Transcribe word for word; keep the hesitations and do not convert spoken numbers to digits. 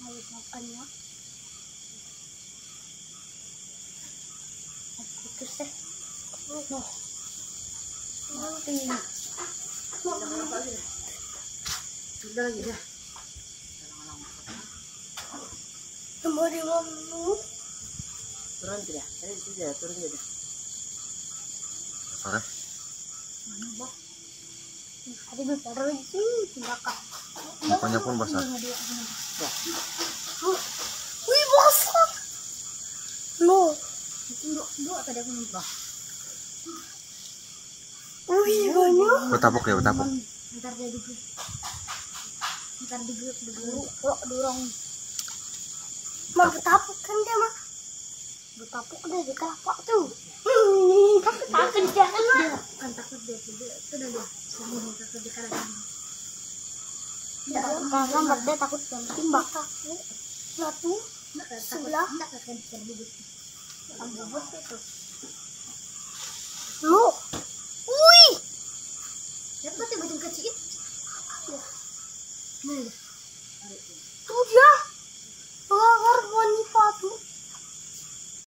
Ayo makan ya. Putus deh. Noh. Nanti. Sudah lagi dah. Kembali malu. Turun tidak? Tadi sudah turun tidak? Mana? Mana boh? Ada gue taruh di sini di belakang. Mukanya pun basah. Wih basah. Lo. Itu dua dua tadi aku numpah. Wih banyak. Betapuk ya, betapuk. Ntar dia duduk. Ntar duduk duduk. Kok dorong. Mah betapuk kan dia mah. Betapuk udah di kelapa tuh. Hmm, tapi takut jangan lah. Kan takut dia dia itu udah dia. Semua takut di kanan. Karena dia takut yang timbak takut. Satu sebelah. Enggak akan bisa duduk. Ambil bos itu. Lu. Wih. Siapa tuh baju kecil? Nah, Tuh dia.